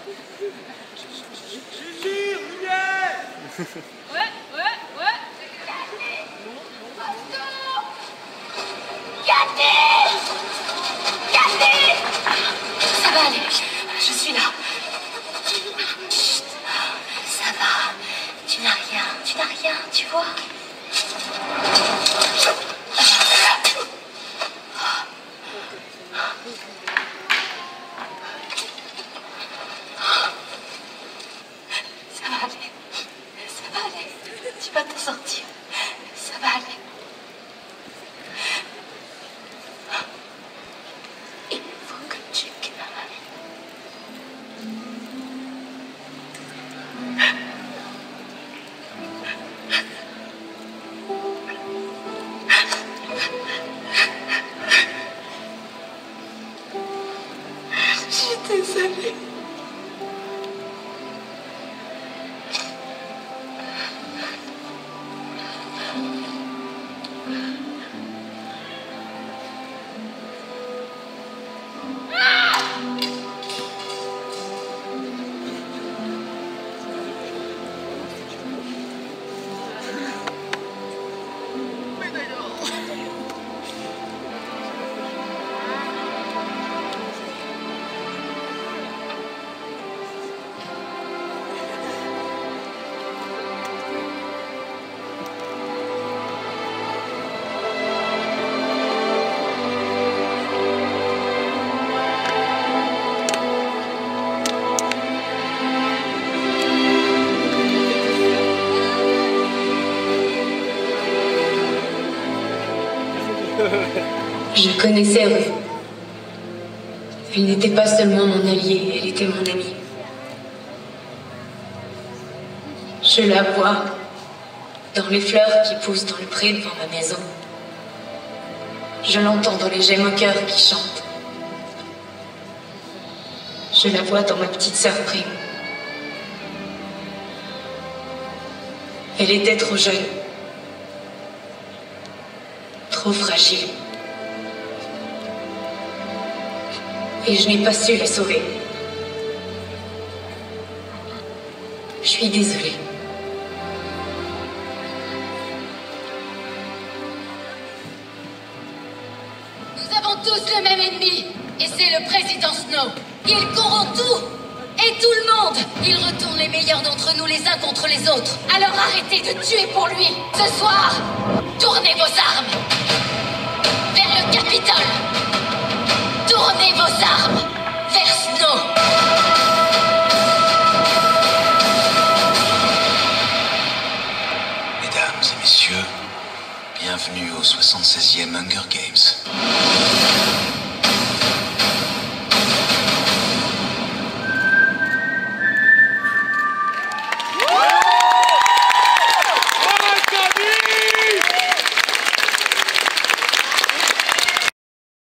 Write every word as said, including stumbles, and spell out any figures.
Gigi, lumière. Ouais, ouais, ouais. Cathy! Cathy! Ça va aller, je suis là. Chut. Ça va, tu n'as rien, tu n'as rien, tu vois. Ça va aller, ça va aller, tu vas t'en sortir, ça va aller. Il faut que tu calmes. Je suis désolée. Je connaissais Rue. Elle n'était pas seulement mon alliée, elle était mon amie. Je la vois dans les fleurs qui poussent dans le pré devant ma maison. Je l'entends dans les gemmes au cœur qui chantent. Je la vois dans ma petite sœur Prime. Elle était trop jeune, trop fragile. Et je n'ai pas su la sauver. Je suis désolée. Nous avons tous le même ennemi, et c'est le président Snow. Il corrompt tout, et tout le monde. Il retourne les meilleurs d'entre nous les uns contre les autres. Alors arrêtez de tuer pour lui. Ce soir, tournez vos armes vers le Capitole. Tournez vos armes vers Snow. Mesdames et messieurs, bienvenue au soixante-seizième Hunger Games.